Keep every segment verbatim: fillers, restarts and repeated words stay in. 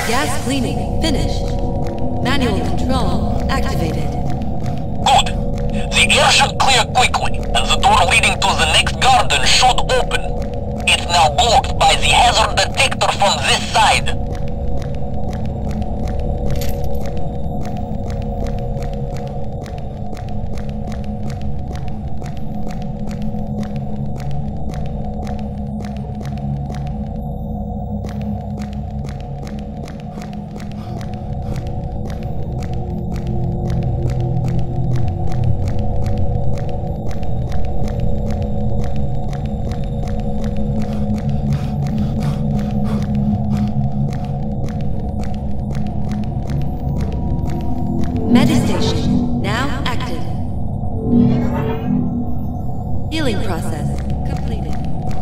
Gas cleaning finished. Manual control activated. Good. The air should clear quickly, and the door leading to the next garden should open. It's now blocked by the hazard detector from this side. Medistation now active. Healing process completed.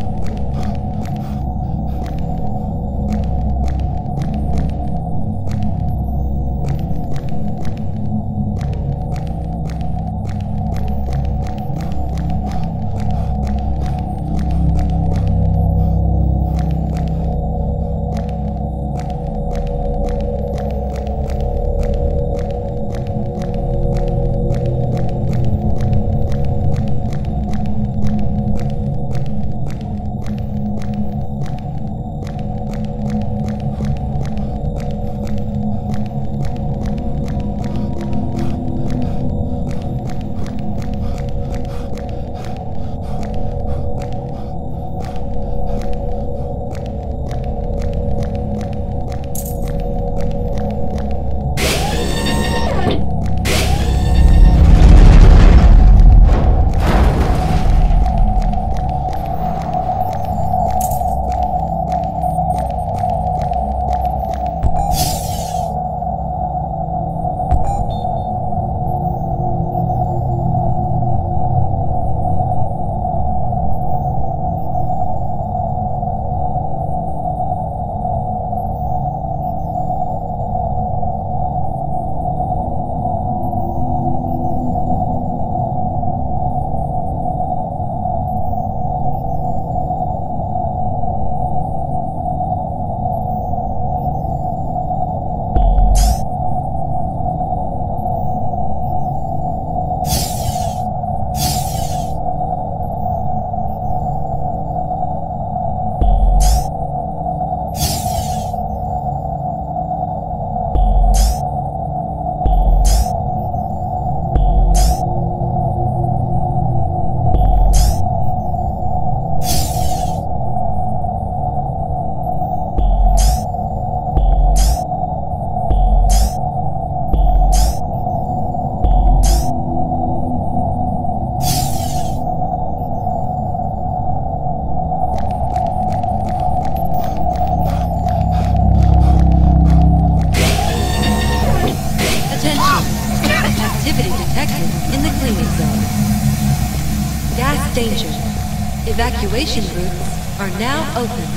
Danger. Evacuation routes are now open.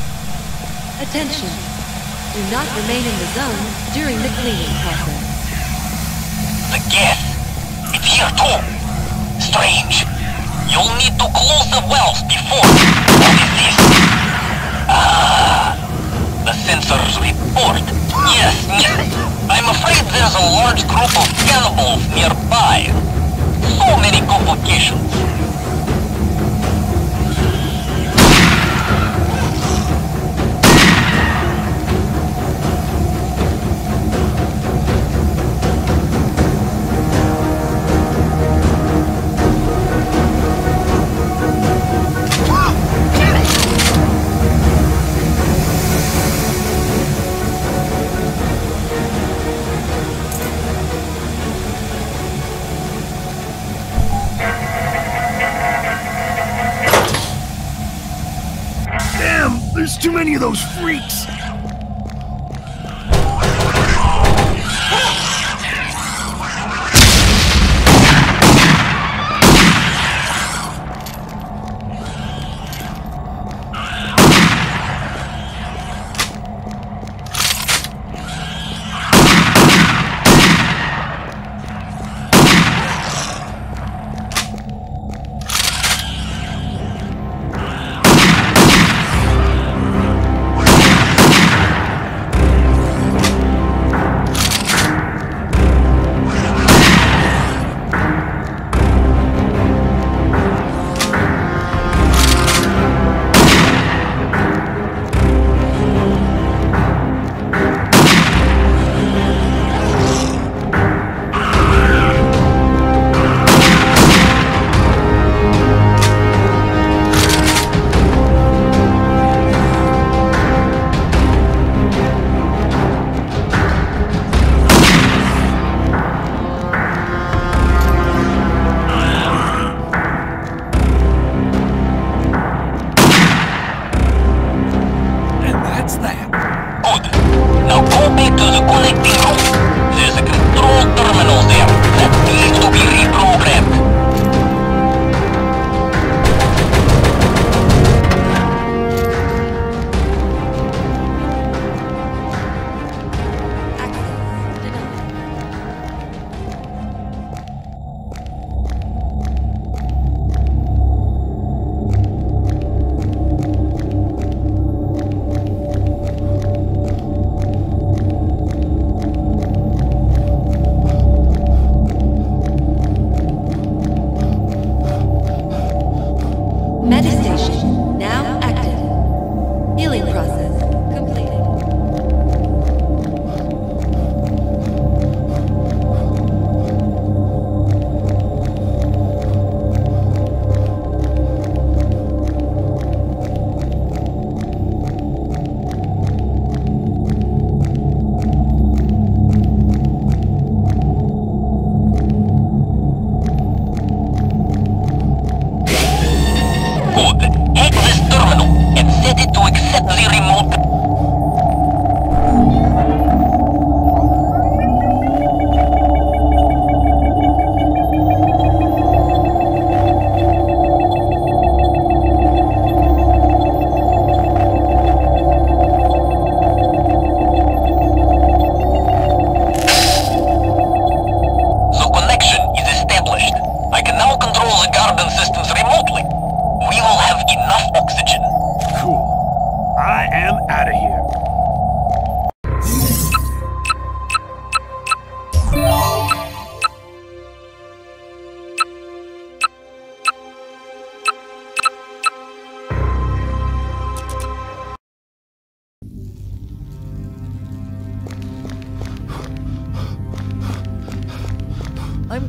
Attention. Do not remain in the zone during the cleaning process. The gas! It's here too! Strange. You'll need to close the wells before... What is this? Ah... The sensors report. Yes, yes. I'm afraid there's a large group of cannibals nearby. So many complications. There's too many of those freaks!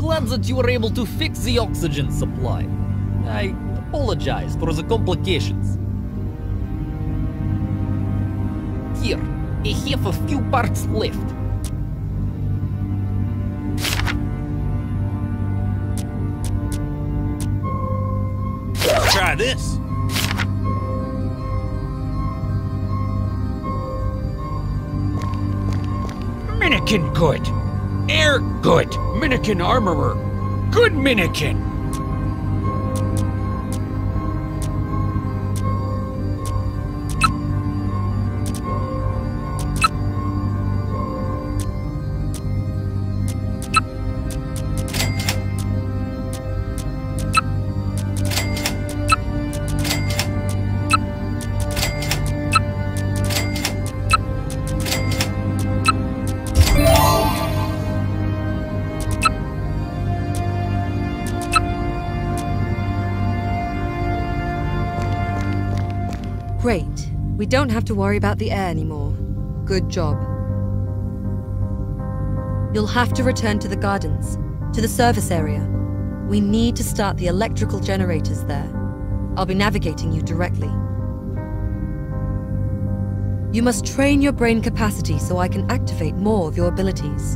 glad that you were able to fix the oxygen supply. I apologize for the complications. Here, I have a few parts left. Try this. Minikin good. Air good. Minikin armorer. Good Minikin. Great. We don't have to worry about the air anymore. Good job. You'll have to return to the gardens, to the service area. We need to start the electrical generators there. I'll be navigating you directly. You must train your brain capacity so I can activate more of your abilities.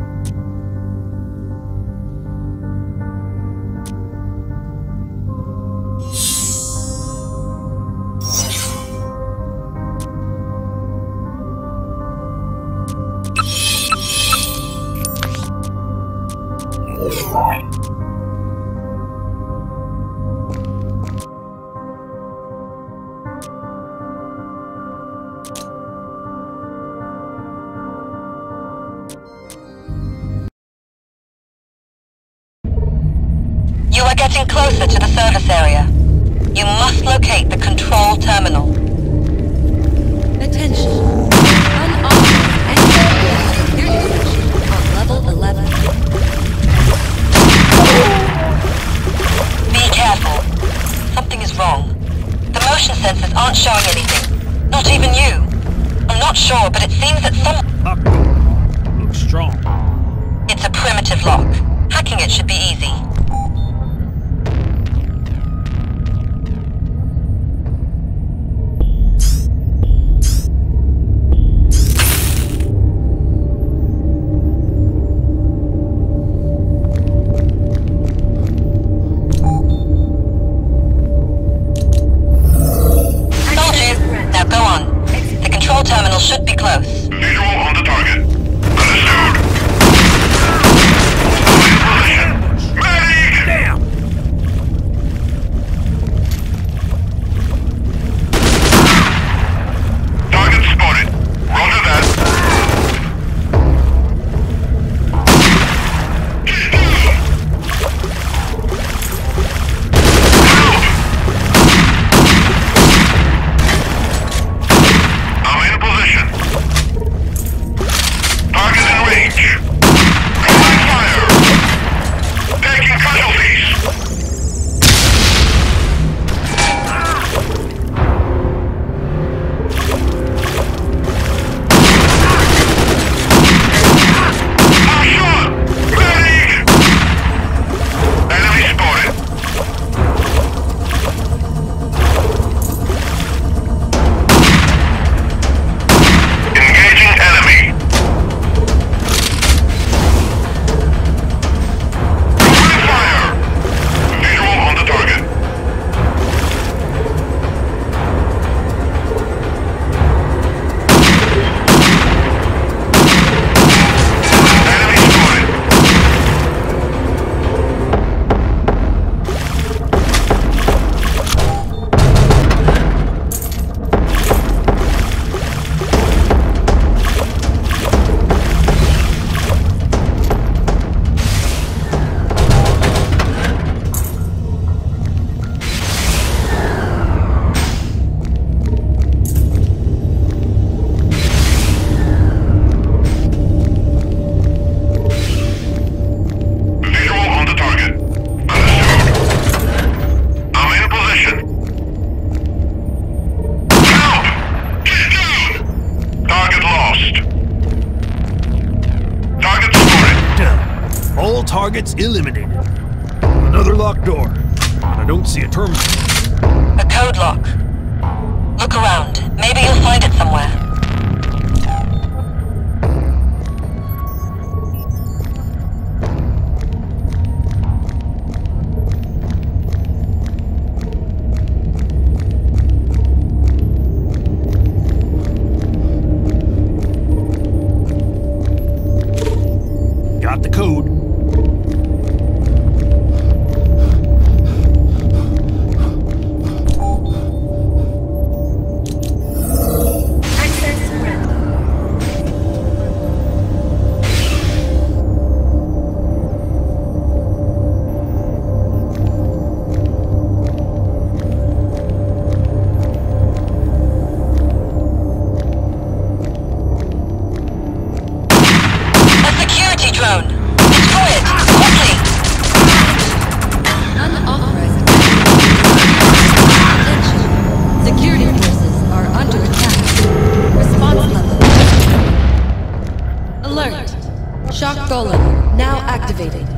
You are getting closer to the service area. You must locate the control terminal. Attention. Unauthorized entry security section on level eleven. Be careful. Something is wrong. The motion sensors aren't showing anything. Not even you. I'm not sure, but it seems that some... Lock door. Looks strong. It's a primitive lock. Hacking it should be easy. Terminal should be close. Visual on the target. Understood. Medic! Damn! Target spotted. Roger that. I'm in position. Target in range. Calling fire. Taking casualties. Hot shot! Medic! Enemy spotted. Engaging enemy. Calling fire. Visual on the target. Enemy spotted. Visual on the target. Understood. I'm in position. Help! Get down! Target lost. Target spotted. Done. All targets eliminated. Another locked door. And I don't see a terminal. A code lock. Look around. Maybe you'll find it somewhere. Got the code. Drone. Destroy it! Quickly! Unauthorized. Attention. Security forces are under attack. Response level. Alert. Shock golem now activated.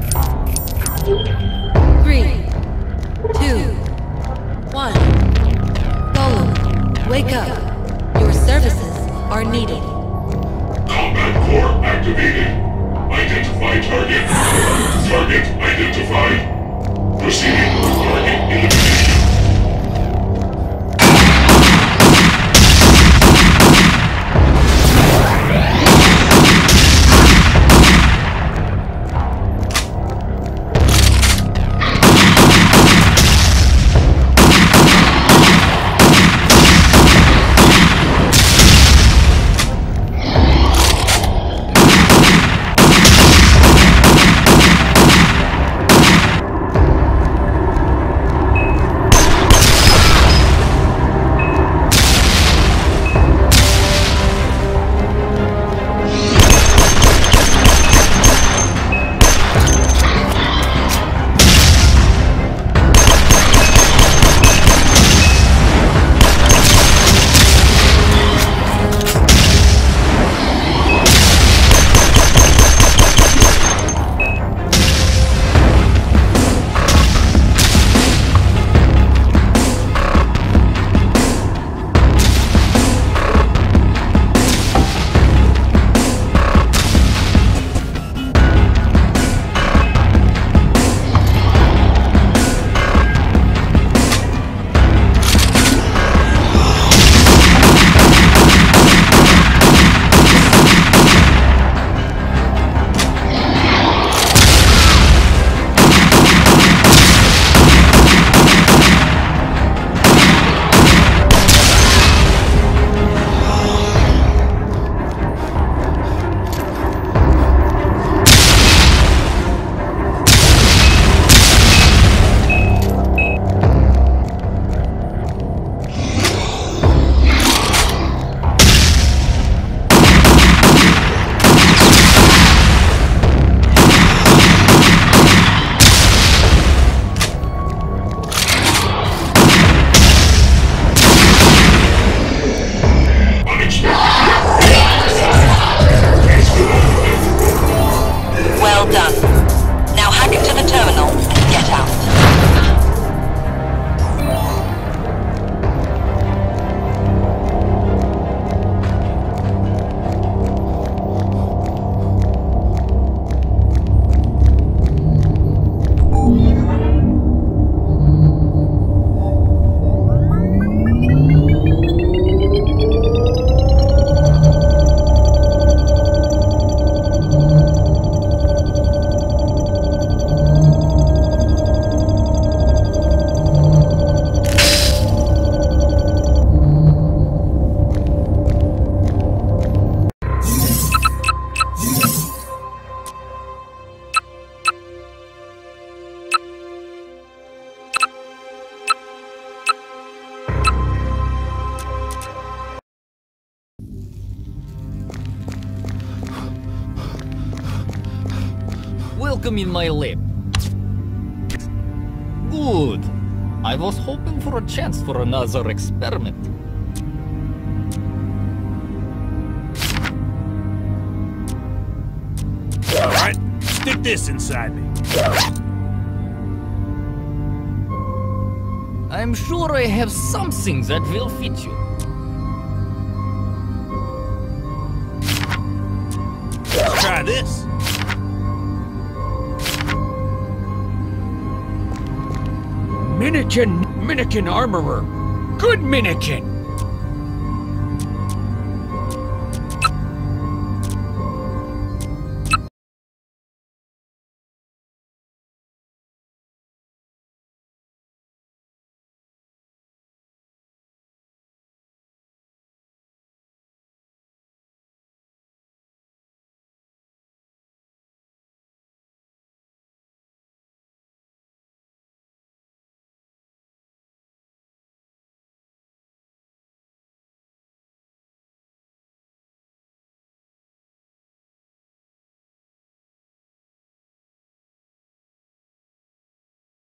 Three, two, one. Golem, wake up. Your services are needed. Combat core activated. Identify target. Target identified. Proceeding with target elimination. Welcome in my lab. Good. I was hoping for a chance for another experiment. All right, stick this inside me. I'm sure I have something that will fit you. Try this. Minikin, Minikin armorer. Good Minikin.